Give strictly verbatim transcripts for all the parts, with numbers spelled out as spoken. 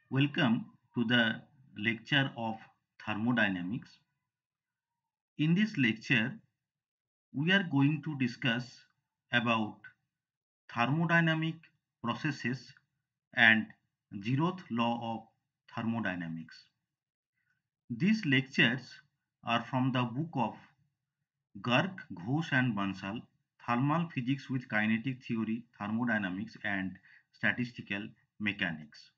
Welcome to the lecture of thermodynamics. In this lecture, we are going to discuss about thermodynamic processes and zeroth law of thermodynamics. These lectures are from the book of Garg, Ghosh and Bansal, Thermal Physics with Kinetic Theory, Thermodynamics and Statistical Mechanics.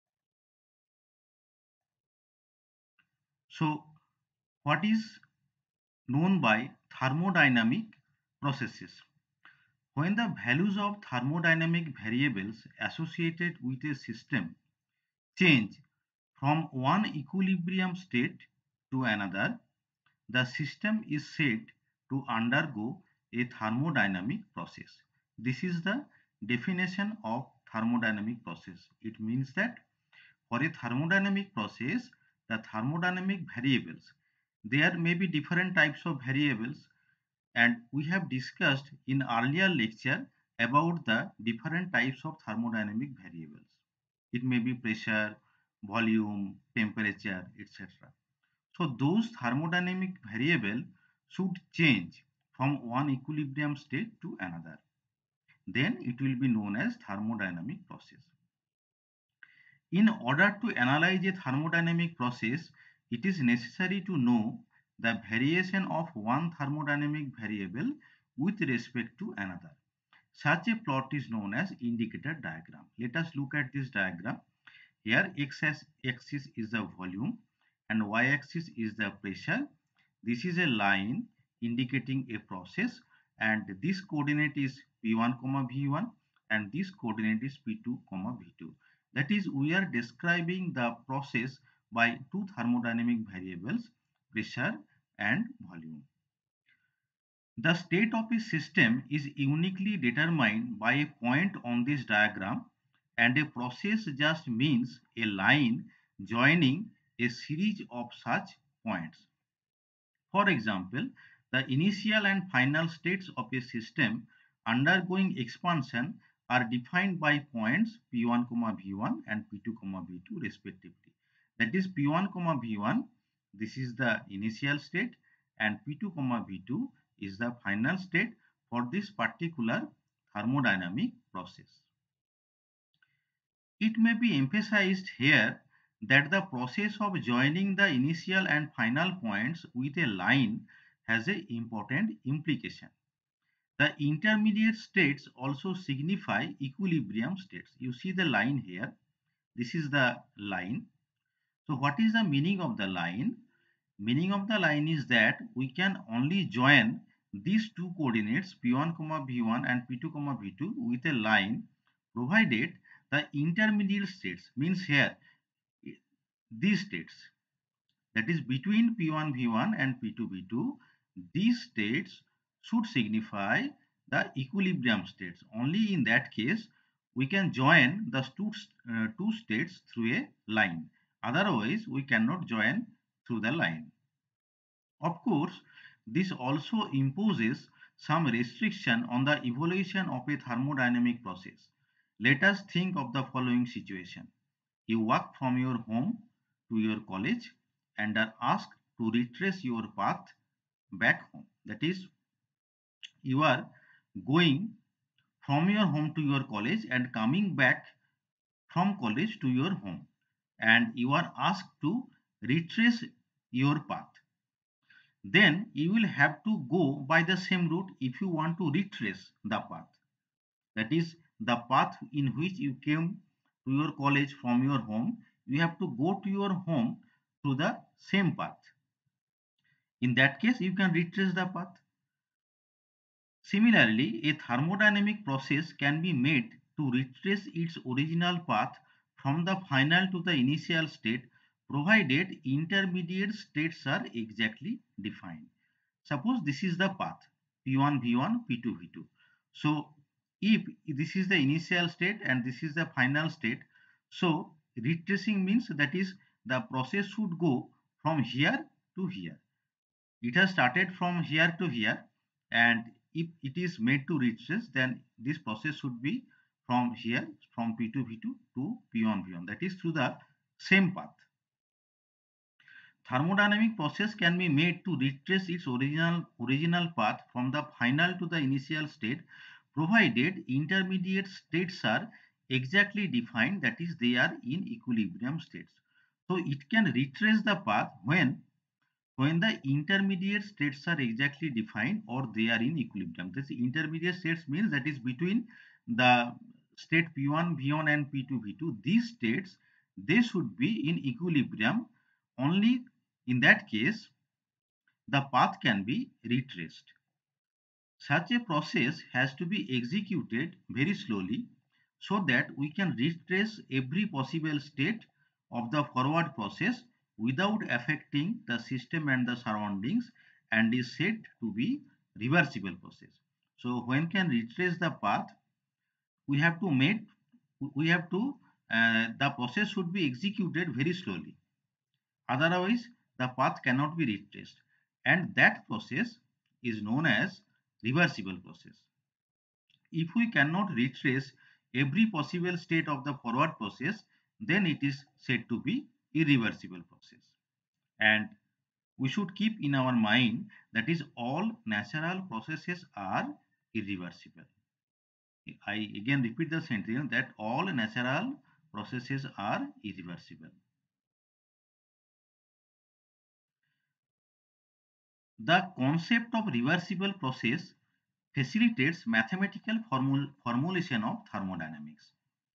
So, what is known by thermodynamic processes? When the values of thermodynamic variables associated with a system change from one equilibrium state to another, the system is said to undergo a thermodynamic process. This is the definition of thermodynamic process. It means that for a thermodynamic process, the thermodynamic variables, there may be different types of variables, and we have discussed in earlier lecture about the different types of thermodynamic variables. It may be pressure, volume, temperature, et cetera. So those thermodynamic variable should change from one equilibrium state to another. Then it will be known as thermodynamic process. In order to analyze a thermodynamic process, it is necessary to know the variation of one thermodynamic variable with respect to another. Such a plot is known as indicator diagram. Let us look at this diagram. Here x-axis is the volume and y-axis is the pressure. This is a line indicating a process, and this coordinate is p one comma v one and this coordinate is p two comma v two. That is, we are describing the process by two thermodynamic variables, pressure and volume. The state of a system is uniquely determined by a point on this diagram, and a process just means a line joining a series of such points. For example, the initial and final states of a system undergoing expansion are defined by points p one, v one and p two, v two respectively. That is, p one, v one, this is the initial state, and p two, v two is the final state for this particular thermodynamic process. It may be emphasized here that the process of joining the initial and final points with a line has an important implication. The intermediate states also signify equilibrium states. You see the line here. This is the line. So what is the meaning of the line? Meaning of the line is that we can only join these two coordinates p one, v one and p two, v two with a line provided the intermediate states, means here these states, that is between p one v one and p two v two, these states should signify the equilibrium states. Only in that case we can join the two, uh, two states through a line. Otherwise we cannot join through the line. Of course, this also imposes some restriction on the evolution of a thermodynamic process. Let us think of the following situation. You walk from your home to your college and are asked to retrace your path back home. That is, you are going from your home to your college and coming back from college to your home, and you are asked to retrace your path. Then you will have to go by the same route if you want to retrace the path. That is, the path in which you came to your college from your home, you have to go to your home through the same path. In that case, you can retrace the path. Similarly, a thermodynamic process can be made to retrace its original path from the final to the initial state, provided intermediate states are exactly defined. Suppose this is the path p one v one, p two v two. So if this is the initial state and this is the final state, so retracing means that is the process should go from here to here. It has started from here to here, and if it is made to retrace, then this process should be from here, from p two v two to p one v one, that is through the same path. Thermodynamic process can be made to retrace its original, original path from the final to the initial state, provided intermediate states are exactly defined, that is, they are in equilibrium states. So it can retrace the path when when the intermediate states are exactly defined or they are in equilibrium. This intermediate states means that is between the state P one, V one and P two, V two. These states, they should be in equilibrium. Only in that case, the path can be retraced. Such a process has to be executed very slowly so that we can retrace every possible state of the forward process without affecting the system and the surroundings, and is said to be reversible process. So when can retrace the path, we have to make we have to uh, the process should be executed very slowly, otherwise the path cannot be retraced, and that process is known as reversible process. If we cannot retrace every possible state of the forward process, then it is said to be irreversible process. And we should keep in our mind that is all natural processes are irreversible. I again repeat the sentence that all natural processes are irreversible. The concept of reversible process facilitates mathematical formul formulation of thermodynamics.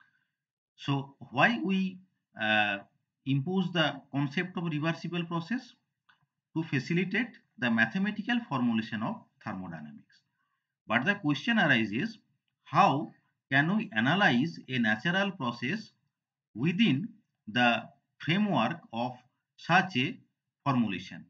So why we uh, impose the concept of reversible process? To facilitate the mathematical formulation of thermodynamics. But the question arises, how can we analyze a natural process within the framework of such a formulation?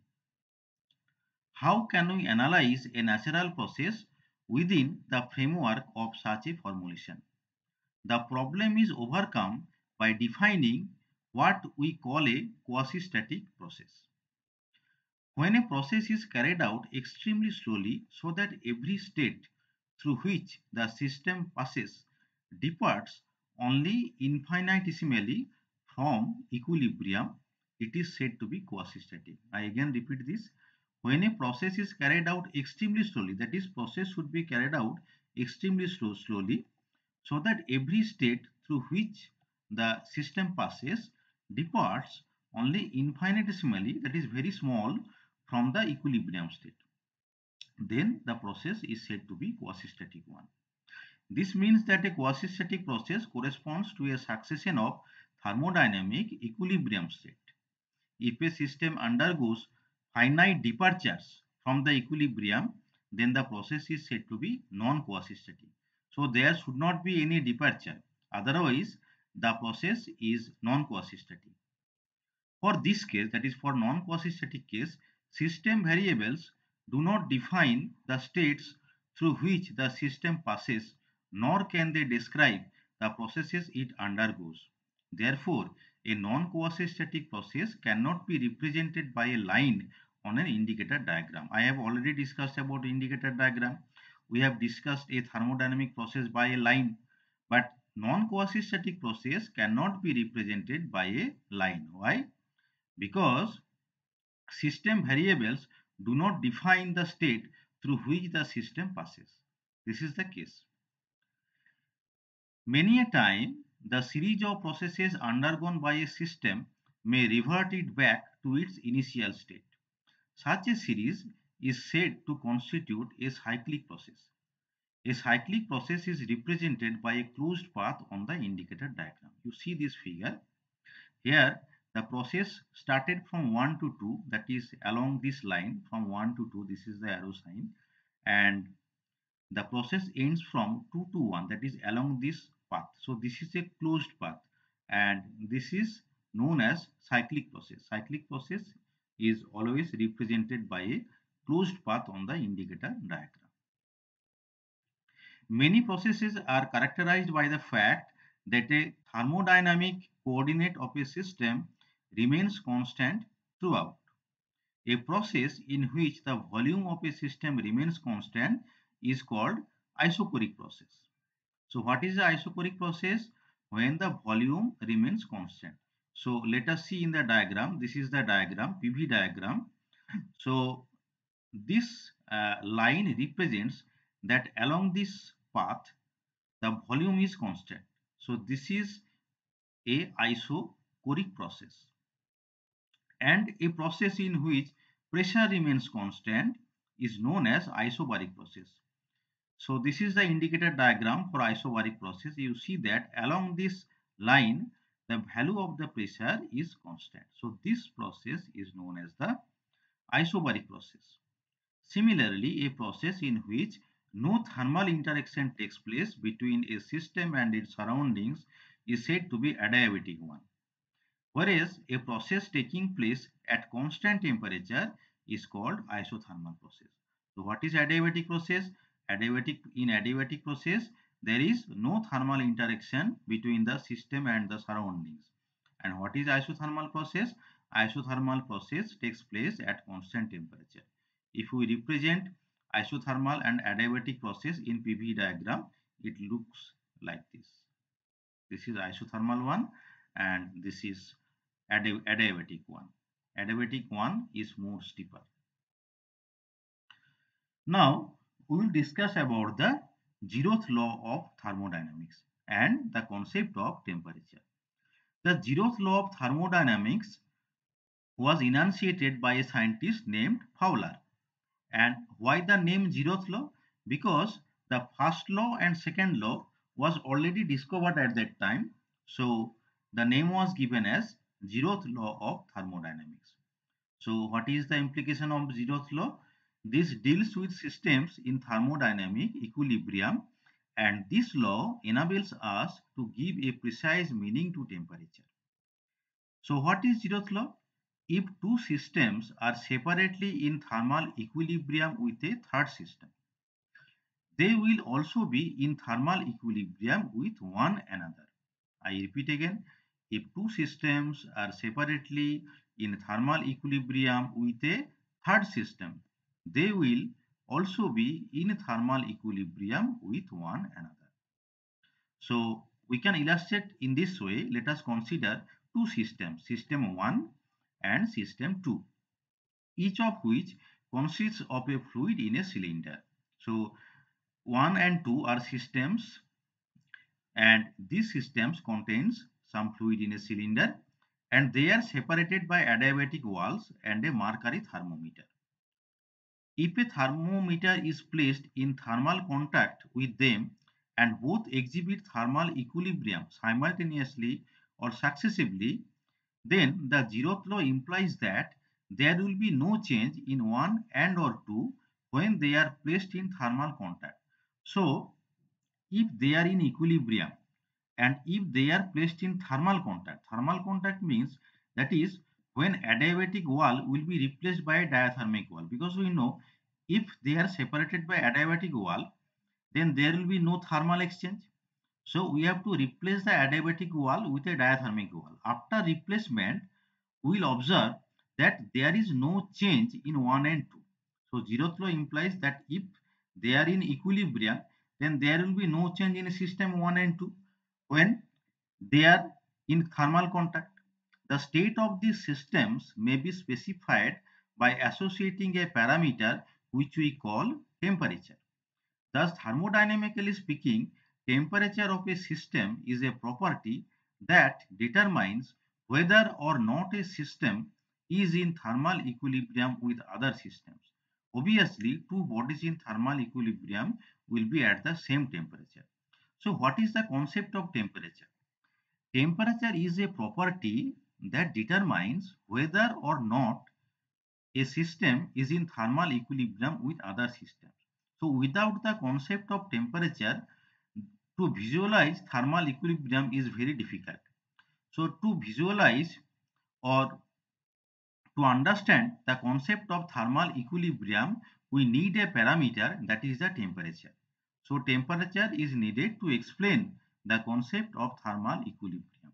How can we analyze a natural process within the framework of such a formulation? The problem is overcome by defining what we call a quasi-static process. When a process is carried out extremely slowly so that every state through which the system passes departs only infinitesimally from equilibrium, it is said to be quasi-static. I again repeat this. When a process is carried out extremely slowly, that is, process should be carried out extremely slow, slowly so that every state through which the system passes departs only infinitesimally, that is very small, from the equilibrium state, then the process is said to be quasi-static one. This means that a quasi-static process corresponds to a succession of thermodynamic equilibrium state. If a system undergoes finite departures from the equilibrium, then the process is said to be non-quasi-static. So there should not be any departure, otherwise the process is non-quasi-static. For this case, that is for non-quasi-static case, system variables do not define the states through which the system passes, nor can they describe the processes it undergoes. Therefore, a non-quasi-static process cannot be represented by a line on an indicator diagram. I have already discussed about indicator diagram. We have discussed a thermodynamic process by a line, but non-quasi-static process cannot be represented by a line. Why? Because system variables do not define the state through which the system passes. This is the case. Many a time, the series of processes undergone by a system may revert it back to its initial state. Such a series is said to constitute a cyclic process. A cyclic process is represented by a closed path on the indicator diagram. You see this figure. Here, the process started from one to two, that is along this line from one to two, this is the arrow sign, and the process ends from two to one, that is along this path. So this is a closed path, and this is known as cyclic process. Cyclic process is always represented by a closed path on the indicator diagram. Many processes are characterized by the fact that a thermodynamic coordinate of a system remains constant throughout. A process in which the volume of a system remains constant is called isochoric process. So what is the isochoric process? When the volume remains constant. So let us see in the diagram. This is the diagram, P V diagram. So this uh, line represents that along this path the volume is constant. So this is a isochoric process, and a process in which pressure remains constant is known as isobaric process. So this is the indicator diagram for isobaric process. You see that along this line the value of the pressure is constant. So this process is known as the isobaric process. Similarly, a process in which no thermal interaction takes place between a system and its surroundings is said to be adiabatic one, whereas a process taking place at constant temperature is called isothermal process. So what is adiabatic process? Adiabatic in adiabatic process there is no thermal interaction between the system and the surroundings. And what is isothermal process? Isothermal process takes place at constant temperature. If we represent isothermal and adiabatic process in P V diagram, it looks like this. This is isothermal one and this is adi adiabatic one. Adiabatic one is more steeper. Now we will discuss about the zeroth law of thermodynamics and the concept of temperature. The zeroth law of thermodynamics was enunciated by a scientist named Fowler. And why the name zeroth law? Because the first law and second law was already discovered at that time. So the name was given as zeroth law of thermodynamics. So what is the implication of zeroth law? This deals with systems in thermodynamic equilibrium, and this law enables us to give a precise meaning to temperature. So what is zeroth law? If two systems are separately in thermal equilibrium with a third system, they will also be in thermal equilibrium with one another. I repeat again, if two systems are separately in thermal equilibrium with a third system, they will also be in thermal equilibrium with one another. So we can illustrate in this way. Let us consider two systems, system one and system two, each of which consists of a fluid in a cylinder. So one and two are systems, and these systems contains some fluid in a cylinder, and they are separated by adiabatic walls and a mercury thermometer. If a thermometer is placed in thermal contact with them and both exhibit thermal equilibrium simultaneously or successively, then the zeroth law implies that there will be no change in one and or two when they are placed in thermal contact. So, if they are in equilibrium and if they are placed in thermal contact, thermal contact means that is when adiabatic wall will be replaced by a diathermic wall, because we know if they are separated by adiabatic wall then there will be no thermal exchange. So we have to replace the adiabatic wall with a diathermic wall. After replacement, we will observe that there is no change in one and two. So zeroth law implies that if they are in equilibrium, then there will be no change in system one and two when they are in thermal contact. The state of these systems may be specified by associating a parameter which we call temperature. Thus, thermodynamically speaking, temperature of a system is a property that determines whether or not a system is in thermal equilibrium with other systems. Obviously, two bodies in thermal equilibrium will be at the same temperature. So, what is the concept of temperature? Temperature is a property that determines whether or not a system is in thermal equilibrium with other systems. So without the concept of temperature, to visualize thermal equilibrium is very difficult. So to visualize or to understand the concept of thermal equilibrium, we need a parameter, that is the temperature. So temperature is needed to explain the concept of thermal equilibrium.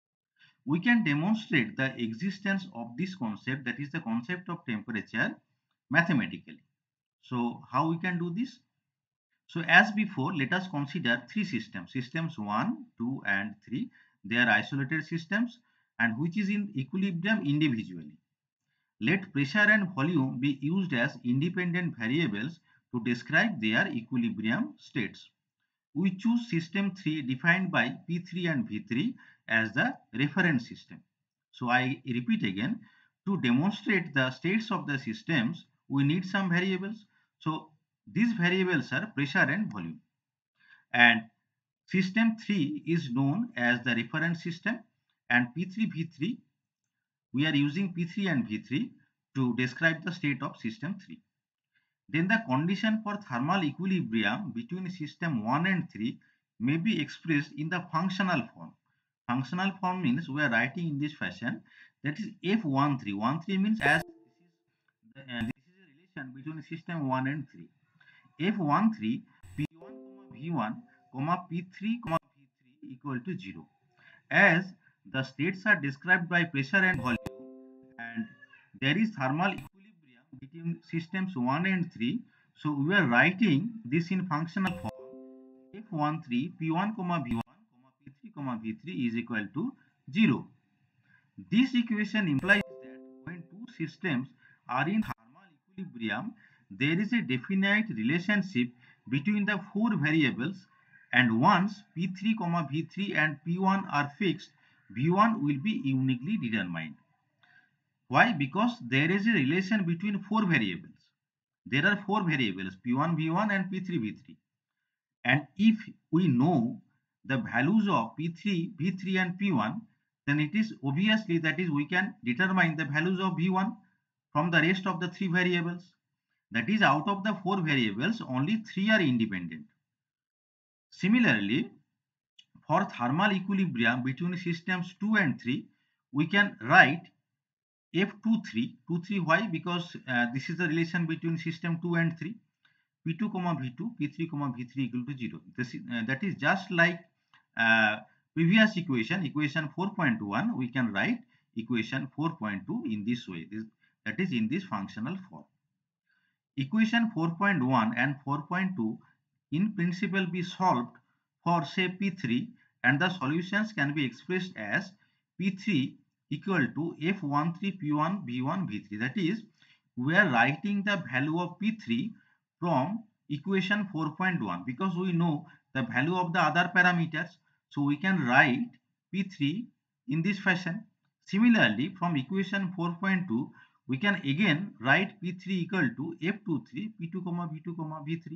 We can demonstrate the existence of this concept, that is the concept of temperature, mathematically. So how we can do this? So as before, let us consider three systems, systems one, two and three. They are isolated systems, and which is in equilibrium individually. Let pressure and volume be used as independent variables to describe their equilibrium states. We choose system three defined by P three and V three as the reference system. So I repeat again, to demonstrate the states of the systems, we need some variables. So these variables are pressure and volume. And system three is known as the reference system, and P three V three, we are using P three and V three to describe the state of system three. Then the condition for thermal equilibrium between system one and three may be expressed in the functional form. Functional form means we are writing in this fashion, that is F one three. one three means as this is, the, uh, this is a relation between system one and three. F one three P one V one P three V three equal to zero. As the states are described by pressure and volume, and there is thermal equilibrium between systems one and three, so we are writing this in functional form. F one three P one V one P three V three is equal to zero. This equation implies that when two systems are in thermal equilibrium, there is a definite relationship between the four variables, and once P three V three and P one are fixed, V one will be uniquely determined. Why? Because there is a relation between four variables. There are four variables P one V one and P three V three. And if we know the values of P three V three and P one, then it is obviously that is we can determine the values of V one from the rest of the three variables. That is, out of the four variables, only three are independent. Similarly, for thermal equilibrium between systems two and three, we can write F two three. two three why? Because uh, this is the relation between system two and three. P two V two, P three V three equal to zero. This is, uh, that is just like uh, previous equation, equation four point one, we can write equation four point two in this way. This, that is in this functional form. Equation four point one and four point two in principle be solved for say P three, and the solutions can be expressed as P three equal to F one three P one V one V three. That is, we are writing the value of P three from equation four point one, because we know the value of the other parameters, so we can write P three in this fashion. Similarly, from equation four point two, we can again write P three equal to F two three P two V two V three.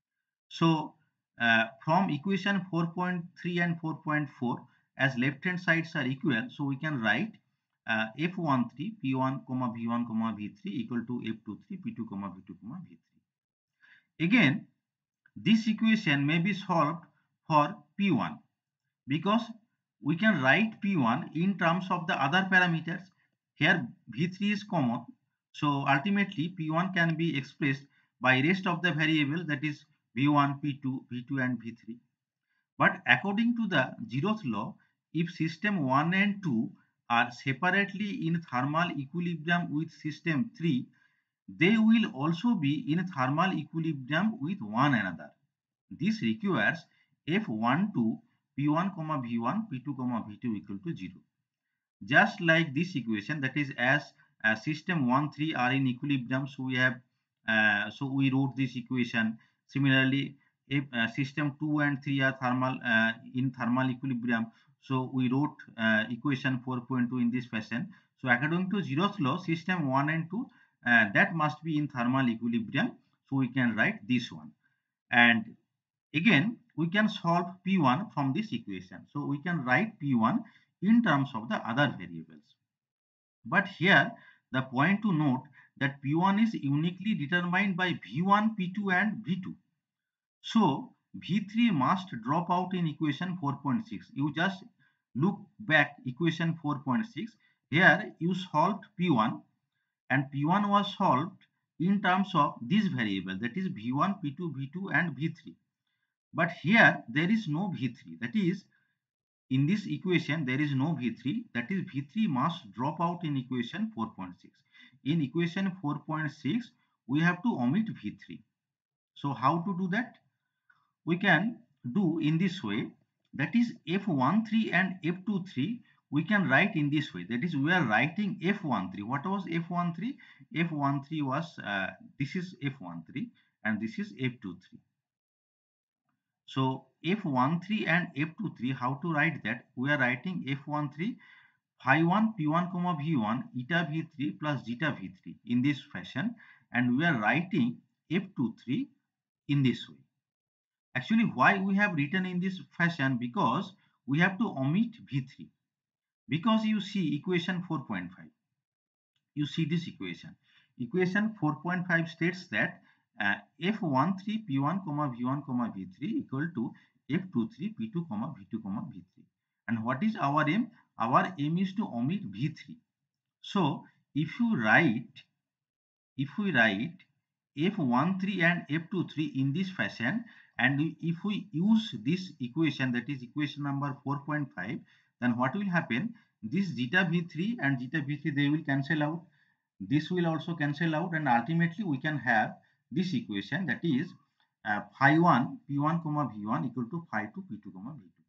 So uh, from equation four point three and four point four, as left hand sides are equal, so we can write uh, F one three P one V one V three equal to F two three P two V two V three. Again, this equation may be solved for P one, because we can write P one in terms of the other parameters. Here V three is common, so ultimately P one can be expressed by rest of the variables, that is V one, P two, V two and V three. But according to the zeroth law, if system one and two are separately in thermal equilibrium with system three, they will also be in thermal equilibrium with one another. This requires F one two P one V one P two V two equal to zero. Just like this equation, that is, as uh, system one three are in equilibrium, so we have uh, so we wrote this equation. Similarly, if uh, system two and three are thermal uh, in thermal equilibrium, so we wrote uh, equation four point two in this fashion. So according to zeroth law, system one and two uh, that must be in thermal equilibrium, so we can write this one. And again, we can solve P one from this equation. So we can write P one in terms of the other variables. But here the point to note that P one is uniquely determined by V one, P two and V two. So V three must drop out in equation four point six. You just look back equation four point six. Here you solved P one, and P one was solved in terms of this variable, that is V one, P two, V two and V three. But here there is no V three, that is, in this equation there is no V three, that is V three must drop out in equation four point six. In equation four point six we have to omit V three. So how to do that? We can do in this way, that is F one three and F two three we can write in this way. That is, we are writing F thirteen. What was F thirteen? F thirteen was, uh, this is F thirteen and this is F twenty-three. So F thirteen and F twenty-three, how to write that? We are writing F thirteen phi one p one comma v one eta v three plus zeta v three in this fashion, and we are writing F twenty-three in this way. Actually, why we have written in this fashion? Because we have to omit v three. Because you see equation four point five. You see this equation. Equation four point five states that uh, F thirteen p one comma v one comma v three equal to F twenty-three p two comma v two comma v three. And what is our aim? Our aim is to omit v three. So if you write, if we write F thirteen and F twenty-three in this fashion, and if we use this equation, that is equation number four point five, then what will happen? This zeta v three and zeta v three, they will cancel out. This will also cancel out, and ultimately we can have this equation, that is uh, phi one p one comma v one equal to phi two p two comma v two.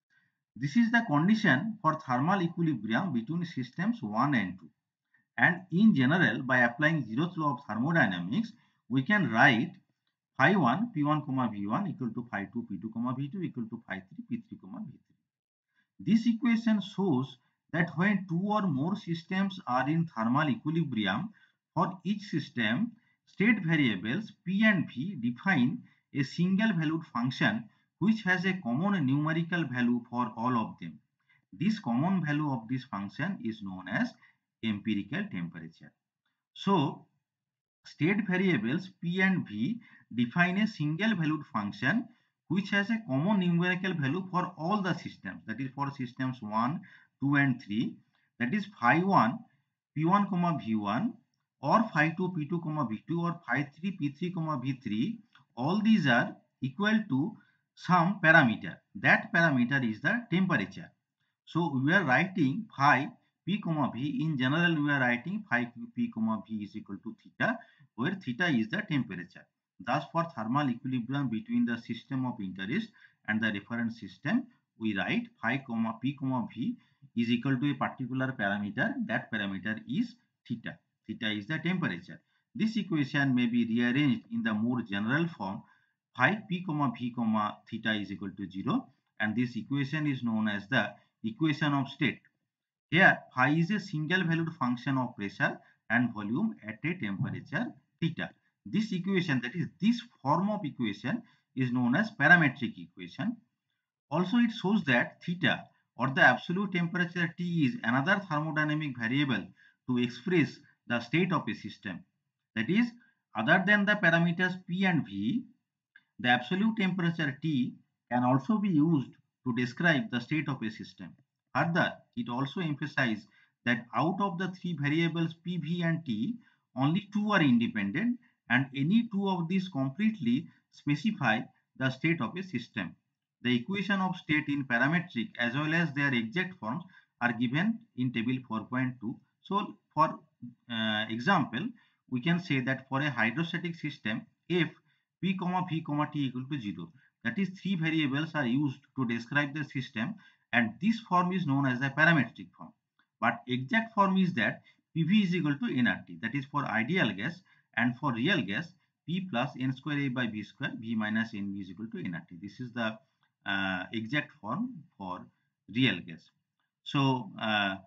This is the condition for thermal equilibrium between systems one and two. And in general, by applying zeroth law of thermodynamics, we can write phi one p one comma v one equal to phi two p two comma v two equal to phi three p three comma v three. This equation shows that when two or more systems are in thermal equilibrium, for each system, state variables p and v define a single valued function which has a common numerical value for all of them. This common value of this function is known as empirical temperature. So, state variables p and v define a single valued function which has a common numerical value for all the systems, that is for systems one, two and three, that is phi one p one comma v one or phi two p two comma v two or phi three p three comma v three. All these are equal to some parameter. That parameter is the temperature. So we are writing phi p comma v. In general, we are writing phi p comma v is equal to theta, where theta is the temperature. Thus, for thermal equilibrium between the system of interest and the reference system, we write phi comma p comma v is equal to a particular parameter. That parameter is theta. Theta is the temperature. This equation may be rearranged in the more general form. Phi p comma v comma theta is equal to zero, and this equation is known as the equation of state. Here, phi is a single valued function of pressure and volume at a temperature theta. This equation, that is this form of equation, is known as parametric equation. Also, it shows that theta or the absolute temperature T is another thermodynamic variable to express the state of a system. That is, other than the parameters P and V, the absolute temperature T can also be used to describe the state of a system. Further, it also emphasizes that out of the three variables P, V and T, only two are independent, and any two of these completely specify the state of a system. The equation of state in parametric as well as their exact forms are given in table four point two. So, for uh, example, we can say that for a hydrostatic system, if p comma v comma t equal to zero, that is three variables are used to describe the system, and this form is known as the parametric form. But exact form is that Pv is equal to nRT, that is for ideal gas, and for real gas P plus n square A by V square, V minus Nv is equal to nRT. This is the uh, exact form for real gas. So uh,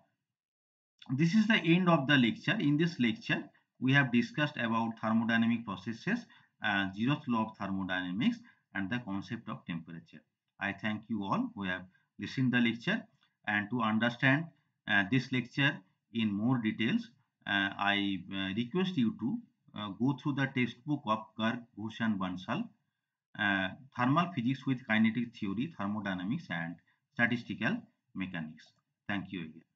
this is the end of the lecture. In this lecture, we have discussed about thermodynamic processes, uh, zeroth law of thermodynamics, and the concept of temperature. I thank you all who have listened the lecture, and to understand uh, this lecture in more details, uh, I uh, request you to uh, go through the textbook of Garg, Ghosh and Bansal, uh, Thermal Physics with Kinetic Theory, Thermodynamics and Statistical Mechanics. Thank you again.